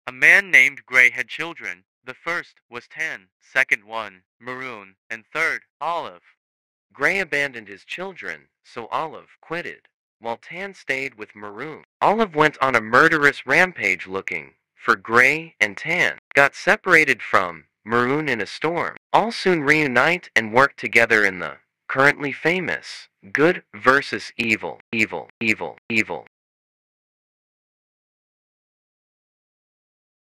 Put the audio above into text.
A man named Gray had children. The first was Tan, second one, Maroon, and third, Olive. Gray abandoned his children, so Olive quitted, while Tan stayed with Maroon. Olive went on a murderous rampage looking for Gray, and Tan got separated from Maroon in a storm. All soon reunite and work together in the currently famous Good versus Evil, Evil, Evil, Evil.